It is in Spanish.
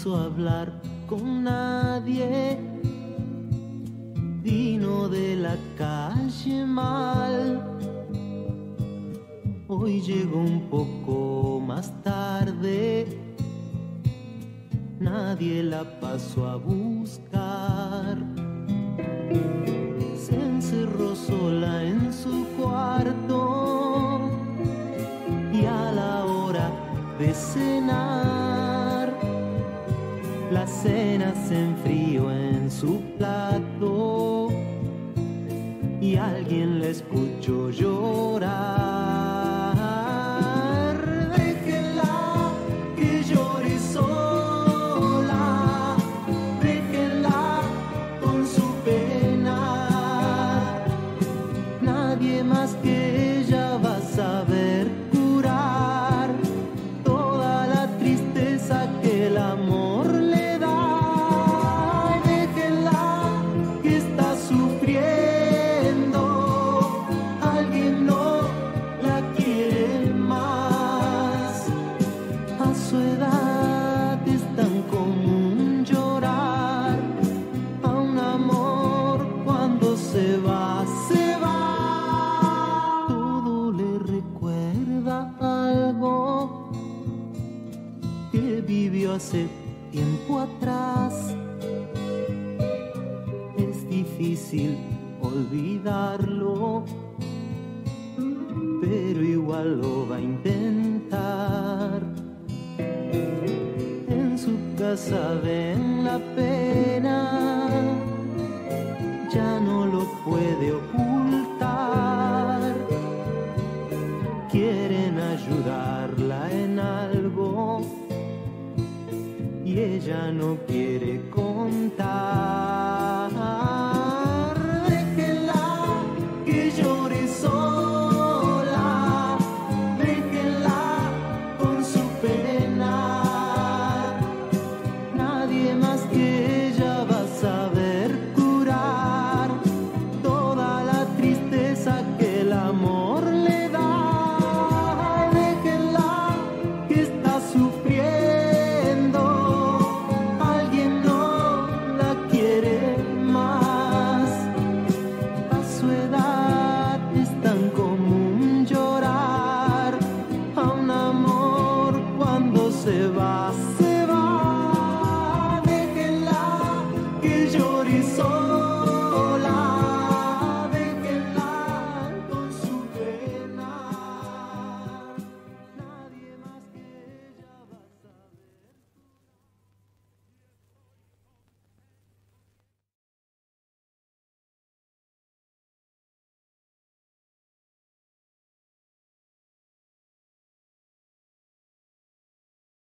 quiso hablar con nadie, vino de la calle mal. Hoy llegó un poco más tarde, nadie la pasó a buscar. Se encerró sola en su cuarto y a la hora de cenar, la cena se enfrió en su plato y alguien la escuchó llorar. Déjenla que llore sola, déjenla con su pena. Nadie más que ella va a saber curar toda la tristeza que el amor le da. Déjenla que está sufriendo, alguien no la quiere más. A su edad es tan común llorar a un amor cuando se va, se va. Todo le recuerda algo que vivió hace tiempo atrás. Es difícil olvidarlo, pero igual lo va a intentar. En su casa ven la pena, ya no lo puede ocultar. Quieren ayudarla en algo y ella no quiere contar. Déjenla que llore sola, déjenla con su pena. Nadie más que ella va a saber curar toda la tristeza que el amor le da. Déjenla que está sufriendo, alguien no la quiere más. A su edad es tan común llorar a un amor cuando se va, se va. Déjenla que llore sola.